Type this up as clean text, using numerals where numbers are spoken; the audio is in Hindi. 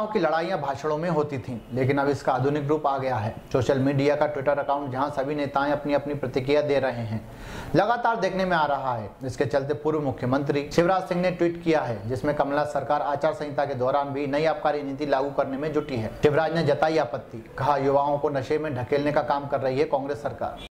नेताओं की लड़ाइयां भाषणों में होती थीं, लेकिन अब इसका आधुनिक रूप आ गया है। सोशल मीडिया का ट्विटर अकाउंट जहां सभी नेताएं अपनी अपनी प्रतिक्रिया दे रहे हैं, लगातार देखने में आ रहा है। इसके चलते पूर्व मुख्यमंत्री शिवराज सिंह ने ट्वीट किया है, जिसमें कमलनाथ सरकार आचार संहिता के दौरान भी नई आबकारी नीति लागू करने में जुटी है। शिवराज ने जताई आपत्ति, कहा युवाओं को नशे में ढकेलने का काम कर रही है कांग्रेस सरकार।